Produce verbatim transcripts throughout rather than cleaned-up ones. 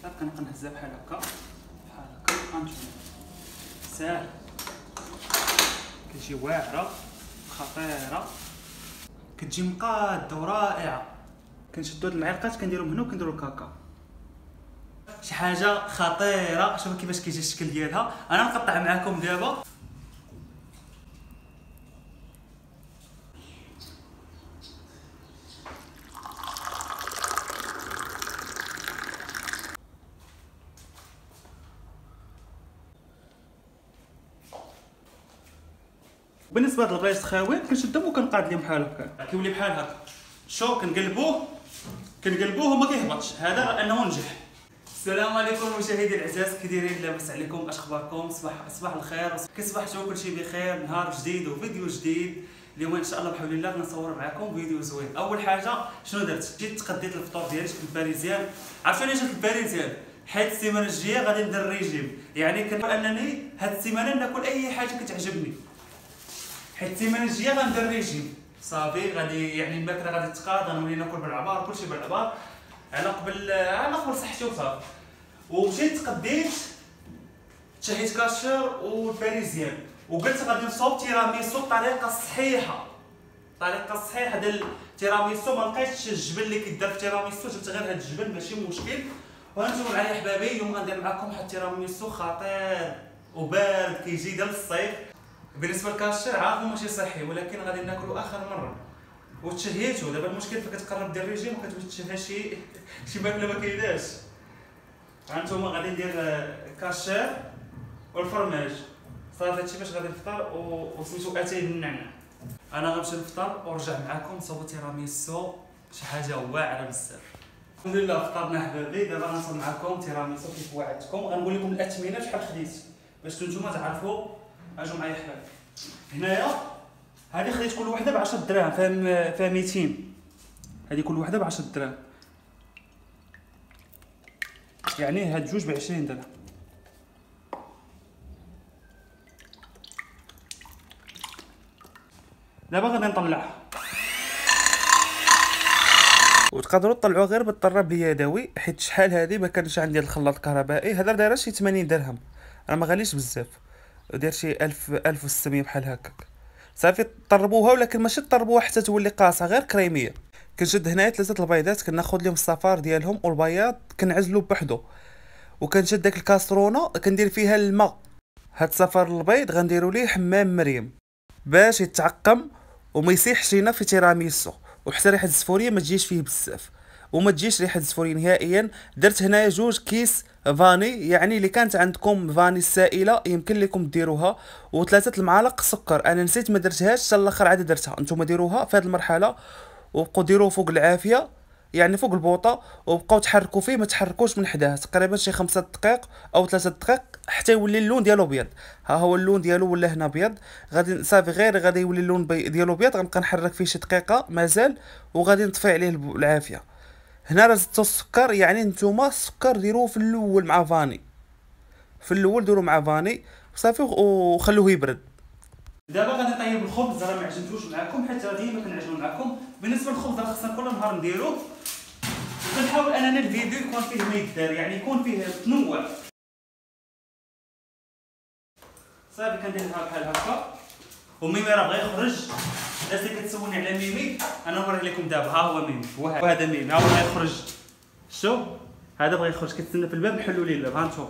صافي كنبقى نهزها بحال هكا بحال هكا غنشوف ساهل كتجي واعره خطيره كتجي مقاده ورائعه. كنشدو هاد المعلقات كنديرهم هنا وكنديرو الكاكا شي حاجه خطيره. شوفوا كيفاش كيجي الشكل ديالها. انا نقطع معكم دابا. بالنسبه لهاد البلايص الخاويين كنشدهم وكنقاد لهم بحال هكا كيولي بحال هكا. شو كنقلبوه كنقلبوه وما كيهبطش. هذا لانه نجح. السلام عليكم مشاهدي العزاز، كي دايرين؟ لاباس عليكم؟ اش اخباركم؟ صباح صباح الخير، كتصبحوا كلشي بخير. نهار جديد وفيديو جديد. اليوم ان شاء الله بحول الله غنصور معكم فيديو زوين. اول حاجه شنو درت؟ جيت تقديت الفطور ديالي في الباريزيان. عرفتوا علاش جيت الباريزيان؟ حيت السيمانه الجايه غادي ندير الريجيم. يعني كنقول انني هاد السيمانه ناكل اي حاجه كتعجبني، حيت السيمانه الجايه غندير الريجيم صافي. غادي يعني الماكله غادي تقاد، غنولي ناكل بالعبار كلشي بالعبار على قبل على قبل صحتي وصافي. ومشيت تقديت تشهيت كاشر والباريزيان وقلت غادي نصوب تيراميسو بطريقه صحيحه. الطريقه الصحيحه ديال التيراميسو ما لقيتش الجبن اللي كيدار في التيراميسو، جبت غير هاد الجبن ماشي مشكل. وهانتوما معايا حبابي. اليوم غندير معكم واحد التيراميسو خطير وبارد كيجي ديال الصيف. بالنسبه للكاشر عارفو ماشي صحي، ولكن غادي ناكلو اخر مره وتشهيتو. دابا المشكل فاش كتقرب دير الريجيم وكتولي تشهى شي شي ماكله ما كايناش. هانتوما غادي ندير كاشير والفرماج صافي. هادشي باش غادي نفطر وسميتو اتاي بالنعناع. انا غنمشي نفطر ونرجع معكم نصوب تيراميسو شي حاجه واعره بزاف. الحمد لله فطرنا حبابي. دابا غنصوب معكم تيراميسو كيف وعدتكم. غنقول لكم الاثمنه شحال خديت باش نتوما تعرفوا. اجوا معايا حبابي. هنايا هذه خديت كل وحده ب عشرة دراهم، فيها فيها ميتين. هذه كل وحده ب عشرة دراهم، يعني هاد جوج ب عشرين درهم. دابا غادي نطلعها. وتقدروا تطلعوها غير بالطراب اليدوي، حيت شحال هذه ما كانش عندي الخلاط الكهربائي. هذا دايره شي ثمانين درهم، راه ما غاليش بزاف، داير شي ألف ألف وستمية بحال هكاك. صافي طربوها، ولكن ماشي طربوها حتى تولي قاصحه، غير كريميه. كنشد هنايا ثلاثه البيضات، كناخذ لهم الصفار ديالهم والبياض كنعزلو بوحدو، وكنشد داك الكاسرونه كندير فيها الماء. هاد صفار البيض غنديروا ليه حمام مريم باش يتعقم وما يسيحش لينا في تيراميسو، وحتى ريحه الزفوريه ما تجيش فيه بزاف وما تجيش ريحه الزفوريه نهائيا. درت هنايا جوج كيس فاني، يعني اللي كانت عندكم فاني السائله يمكن لكم ديروها، وثلاثه المعالق سكر. انا نسيت ما درتهاش حتى الاخر عاد درتها. نتوما ديروها في هذه المرحله وبقوا ديروه فوق العافيه، يعني فوق البوطه، وبقاو تحركوا فيه، ما تحركوش من حداه تقريبا شي خمسة دقائق او ثلاثة دقائق حتى يولي اللون ديالو ابيض. ها هو اللون ديالو ولا هنا ابيض. غادي صافي غير غادي يولي اللون ديالو ابيض، غنبقى نحرك فيه شي دقيقه مازال، وغادي نطفي عليه العافيه. هنا راه زدتو السكر، يعني نتوما السكر ديروه في الاول مع فاني، في الاول ديروا مع فاني صافي وخلوه يبرد. دابا غادي نطيب الخبز، راه ما عجنتوش معكم حيت راه ديما كنعجنو معكم. بالنسبه للخبز راه خصنا كل نهار نديروه، وكنحاول اننا الفيديو يكون فيه ما يدار، يعني يكون فيه تنوع. صافي كنديرها بحال هكا. وميمي راه بغا يخرج. الناس اللي كتسولني على ميمي انا نوري لكم دابا. ها هو ميمي، وهذا ميمي ها هو بغا يخرج. شوف هذا بغا يخرج، كيتسنى في الباب نحلوا ليه الباب. ها انتم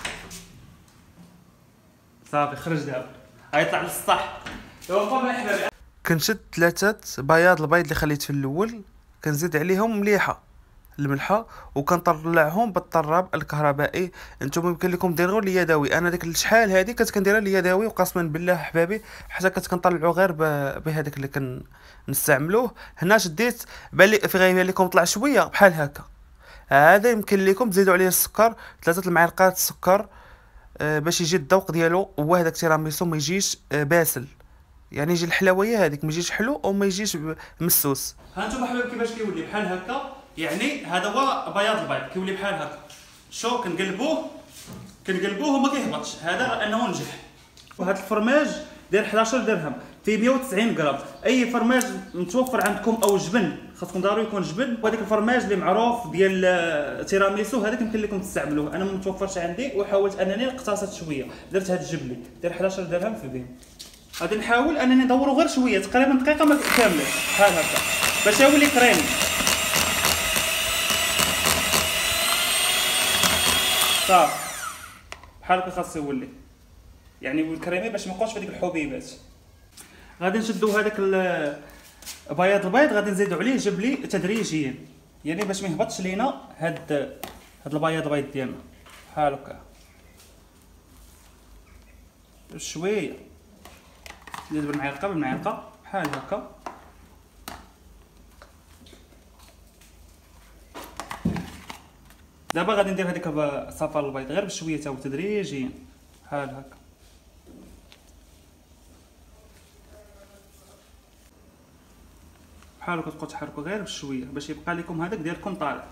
صافي خرج دابا، غيطلع للسطح. ايوا مرحبا حبابي. كنشد ثلاثه بياض البيض اللي خليت في الاول، كنزيد عليهم مليحه الملحه، وكنطلعهم بالطراب الكهربائي. نتوما يمكن لكم ديروا اليدوي. انا ديك الشحال هذه كنت كنديرها اليدوي، وقسما بالله حبابي حتى كنت كنطلعو غير بهذاك اللي كنستعملوه. هنا شديت بالي في غيبان لكم طلع شويه بحال هكا. هذا يمكن لكم تزيدوا عليه السكر، ثلاثه المعالق السكر باش يجي الذوق ديالو. هو هذاك تيراميسو ما يجيش باسل، يعني يجي الحلاويه هذيك ما يجيش حلو وما يجيش مسوس. ها انتم حبايبي كيفاش كيولي بحال هكا، يعني هذا هو بياض البيض كيولي بحال هكا. شو كنقلبوه كنقلبوه وما كيهبطش، هذا انه نجح. وهذا الفرماج داير حداش درهم. فيه مية وتسعين غرام. اي فرماج متوفر عندكم او جبن، خاصكم ضروري يكون جبن، وهذاك الفرماج اللي معروف ديال تيراميسو هذاك يمكن لكم تستعملوه. انا ما متوفرش عندي وحاولت انني نقتصد شويه، درت هذا الجبلي ديال احد عشر درهم في البيم. غادي نحاول انني ندورو غير شويه، تقريبا دقيقه ما كامله بحال هكا باش يولي كريمي. صافي بحال هكا خاصو يولي، يعني الكريمي باش ما يبقاوش في ديك الحبيبات. غادي نشدو هذاك البياض البيض، غادي نزيدو عليه جبلي تدريجيا، يعني باش ما يهبطش لينا هاد هاد البياض البيض ديالنا بحال هكا شويه. نزيد بالمعلقه بالمعلقه بحال هكا. دابا غادي ندير هذيك الصفار البيض غير بشويه تا هو تدريجيا بحال هكا. بحال هكا تبقاو تحركوا غير بشويه باش يبقى لكم هذاك ديالكم طالع.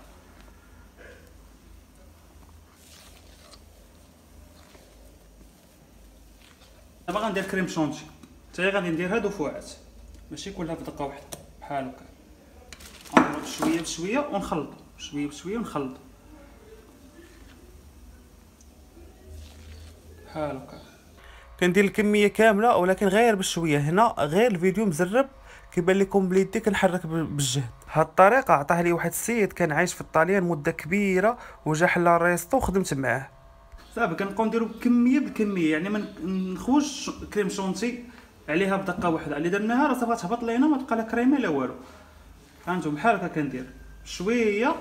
دابا غندير كريم شونتي، حتى غادي ندير هادو فوعات ماشي كلها في دقه واحده بحال هكا. غنضرب بشويه بشويه ونخلط شويه بشويه ونخلط بحال هكا. كندير الكميه كامله ولكن غير بشويه. هنا غير الفيديو مزرب كيبان لكم بليدي كنحرك بالجهد. هاد الطريقه عطاها لي واحد السيد كان عايش في الطاليان مده كبيره وجا حل ريستو وخدمت معاه. صافي كنبقاو نديرو كميه بكميه، يعني ما نخوش كريم شونتي عليها بدقه واحده. اللي درناها راه صافي تهبط لينا ما تبقى لا كريمه لا والو. هانتوما بحال هكا كندير شويه.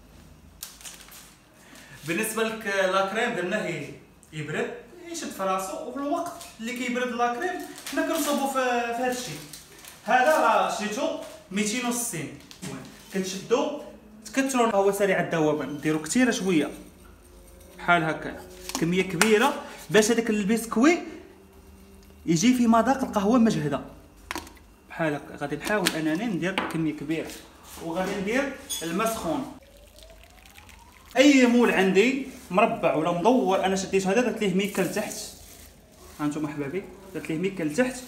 بالنسبه لك لا كريم درناه يبرد يشد في راسو، وفي الوقت اللي كيبرد لا كريم حنا كنصوبو في هذا الشيء. هذا راه شريتو ميتين وستين، كنشدو تكثروا هو سريع الذوبان، ديروا كثيره شويه بحال هكا كميه كبيره باش هذاك البسكوي يجي في مذاق القهوه مجهده بحال هكا. غادي نحاول انني ندير كميه كبيره وغادي ندير الماء سخون. اي مول عندي مربع ولا مدور انا شديت هذا درت ليه ميكه لتحت. هانتوما حبابي درت ليه ميكه لتحت.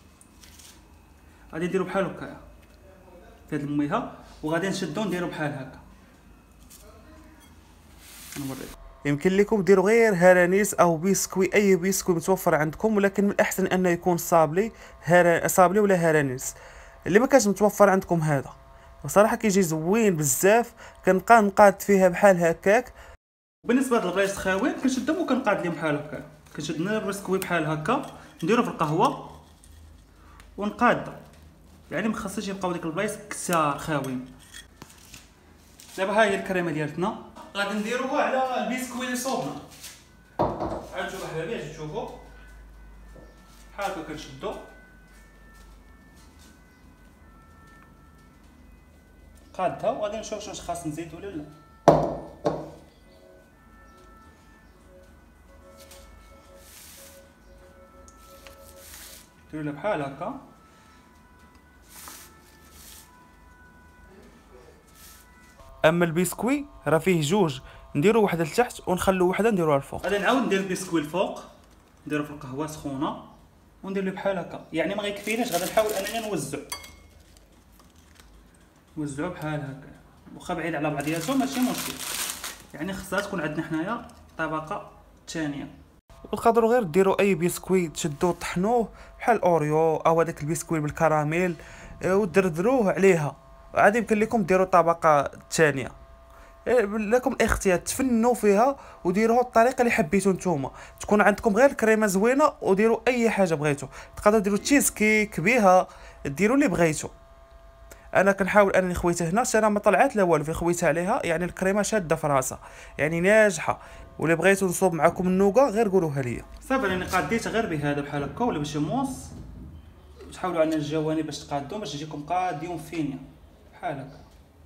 غادي نديرو بحال هكا في هاد الميها وغادي نشدو نديرو بحال هكا. نوريكم. يمكن لكم ديروا غير هرانيس او بسكوي، اي بسكوي متوفر عندكم، ولكن من الاحسن انه يكون صابلي هر... صابلي ولا هرانيس. اللي ما كانش متوفر عندكم هذا وصراحه كيجي زوين بزاف. كنبقى نقاد فيها بحال هكاك. بالنسبه للبلايص الخاوين كنشدهم وكنقاد لهم بحال هكا. كنشد البسكوي بحال هكا نديرو في القهوه ونقاد، يعني ما خاصش يبقاو ديك البلايص كثار خاوين. دابا ها هي الكريمه ديالتنا غادي نديروها على البسكوي اللي صوبنا. هانتوما حبابي اجي تشوفوا بحال هكا كنشدو قادها وغادي نشوف واش خاص نزيد ولا لا. ديروا لها بحال هكا. اما البسكوي راه فيه جوج، نديرو وحده لتحت ونخلو وحده نديروها الفوق. غادي نعاود ندير البسكوي الفوق، نديرو في القهوه سخونه وندير له بحال هكا. يعني ما غيكفيناش، غادي نحاول انني نوزع نوزعو بحال هكا واخا بعيد على بعضياتهم ماشي مشكل. يعني خصها تكون عندنا حنايا طبقه ثانيه. وتقدروا غير ديروا اي بسكوي تشدوه طحنوه بحال اوريو او هذاك البسكوي بالكراميل ودردروه عليها. عاد يمكن لكم ديروا طبقه ثانيه، لكم الاختيار تفنوا فيها وديروها الطريقه اللي حبيتو نتوما. تكون عندكم غير كريمه زوينه وديروا اي حاجه بغيتو. تقدروا ديروا تشيز كيك بها، ديروا اللي بغيتو. انا كنحاول انني خويتها هنا انا ما طلعت لا والو في خويتها عليها، يعني الكريمه شاده في راسها يعني ناجحه. ولا بغيتو نصوب معكم النوغا غير قولوها ليا. صافي انا قاديتها غير بهذا بحال هكا ولا باش موس. تحاولوا على الجوانب باش تقادوا باش تجيكم قادين فينيا بحال هكا.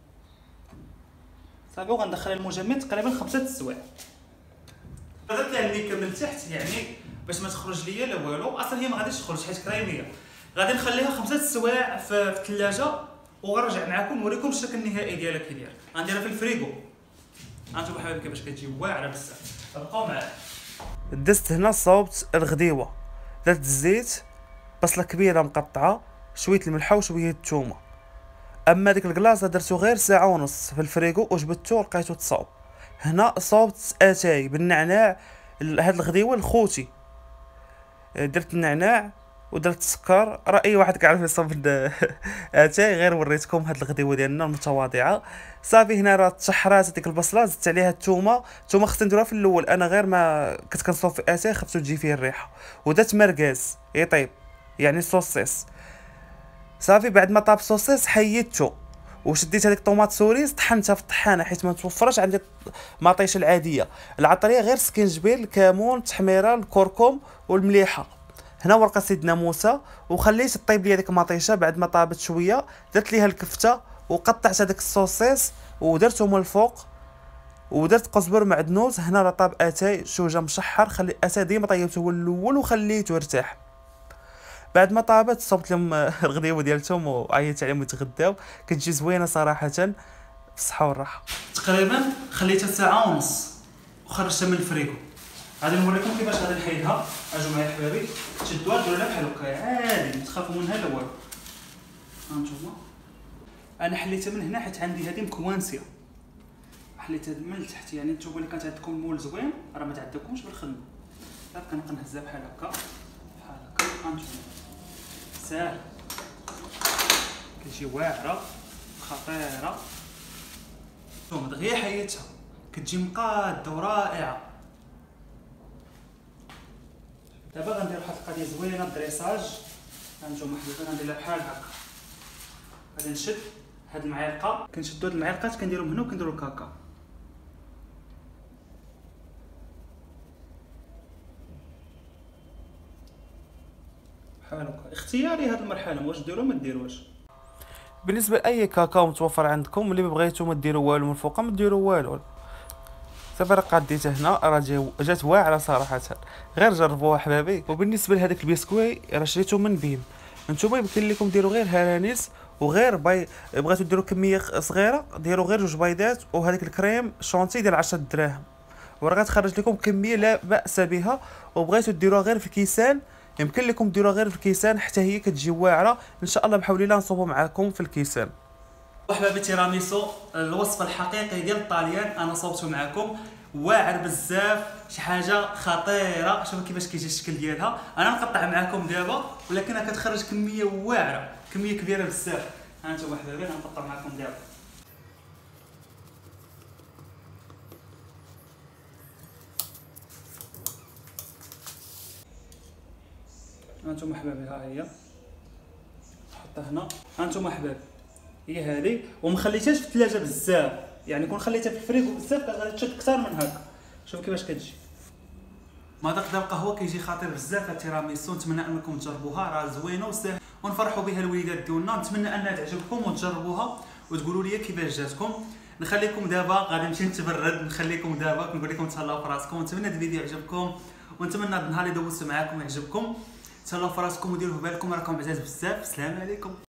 صافي وغندخل المجمد تقريبا خمسة السوايع. درت لها الميكه من التحت يعني باش ما تخرج ليا لا والو. اصلا هي ما غاديش تخرج حيت كريميه. غادي نخليها خمسة السوايع في الثلاجه وغنرجع معكم نوريكم الشكل النهائي ديالها كي داير. غنديرها في الفريغو. هانتوما حبايبي كيفاش كتجي واعره بزاف. بقاو معايا. دزت هنا صوبت الغديوه، درت الزيت بصله كبيره مقطعه، شويه الملحه وشويه الثومه. اما ديك الكلاصه درتو غير ساعه ونص في الفريغو وجبدتو لقيتو تصاوب. هنا صوبت اتاي بالنعناع. هاد الغديوه لخوتي درت النعناع ودرت السكر، راه اي واحد كيعرف يصوب اتاي، غير وريتكم هاد الغديوه ديالنا المتواضعه. صافي هنا راه تشحرات ديك البصله، زدت عليها الثومه. الثومه خصني نديروها في الاول، انا غير ما كنت كنصوب في اتاي خفتو تجي فيه الريحه. ودرت مركاز يطيب يعني صوصيص. صافي بعد ما طاب الصوصيص حيدته وشديت هذيك طوماط سوريز طحنتها في الطحانه حيت ما توفرش عندي مطيشه العاديه. العطريه غير سكينجبير، الكمون، التحميره، الكركم والمليحه. هنا ورقه سيدنا موسى، وخليت طيب لي هذيك المطيشه. بعد ما طابت شويه درت ليها الكفته وقطعت هذاك الصوصيص ودرتهم الفوق، ودرت قزبر معدنوس. هنا راه طاب اتاي شوجه مشحر. خلي اتاي ديما طيبته هو الاول وخليته يرتاح. بعد ما طابت صبت لهم الغديوه ديالتهم وعيطت عليهم يتغداو. كتجي زوينه صراحه، بالصحه والراحه. تقريبا خليتها ساعه ونص وخرجتها من الفريغو. غادي نوريكم كيفاش غادي نحيدها. اجوا معايا حبابي، تشدوها ديروا لها بحال هكا عادي، ما تخافوا منها لا والو. ها نتوما انا حليتها من هنا حيت عندي هذه مكوانسيه، حليتها من التحت. يعني نتوما اللي كانت عندكم المول زوين راه ما تعذبكمش بالخدمه. صافي كنبقى نهزها بحال هكا بحال هكا. ها نتوما ساهل، كتجي واعره خطيره. نتوما دغيا حيدتها كتجي مقاده ورائعه. دابا غندير واحد القضيه زوينه الدريساج. هانتوما حبيبي غندير لها بحال هكا. غادي نشد هاد المعلقه، كنشدو هاد المعلقات كنديرهم هنا وكنديرو الكاكا. بحال هكا. اختياري هاد المرحله، واش ديرو ما ديروش. بالنسبه لاي كاكاو متوفر عندكم، اللي ما بغيتو ما ديروا والو من الفوق، ما ديروا والو. صافي راه قاديتها هنا، راه جات واعره صراحه، غير جربوها حبابي. وبالنسبه لهذاك البسكوي راه شريته من بيم. نتوما يمكن لكم ديروا غير هرانيس وغير باي. بغيتو ديروا كميه صغيره ديروا غير جوج بيضات وهذيك الكريم شونتي ديال عشرة دراهم، وراه غتخرج لكم كميه لا باس بها. وبغيتو ديروها غير في كيسان، يمكن لكم ديروها غير في الكيسان حتى هي كتجي واعره. ان شاء الله بحول الله نصوبوا معكم في الكيسان. وحبابي تيراميسو الوصفه الحقيقي ديال الطاليان انا صوبته معكم، واعر بزاف، شي حاجه خطيره. شوفوا كيفاش كيجي الشكل ديالها. انا نقطع معكم دابا ولكنها كتخرج كميه واعره، كميه كبيره بزاف. ها انتم حبابي غنقطع معكم دابا. ها انتم حبابي ها هي نحطها هنا. ها انتم حبابي هي هذه، وما خليتهاش في الثلاجه بزاف، يعني كون خليتها في الفريغو بزاف غادي تشد اكثر من هكا. شوفوا كيفاش كتجي. مذاق ديال القهوه كيجي خطير بزاف. التيراميسو نتمنى انكم تجربوها، راه زوينه وسهله ونفرحوا بها الوليدات ديالنا. نتمنى انها تعجبكم وتجربوها وتقولوا لي كيفاش جاتكم. نخليكم دابا غادي نمشي نتبرد، نخليكم دابا كنقول لكم تهلاو في راسكم. نتمنى هذا الفيديو يعجبكم ونتمنى النهار اللي دوزتو معكم يعجبكم. تهلاو في راسكم وديروا في بالكم راكم عزاز بزاف. السلام عليكم.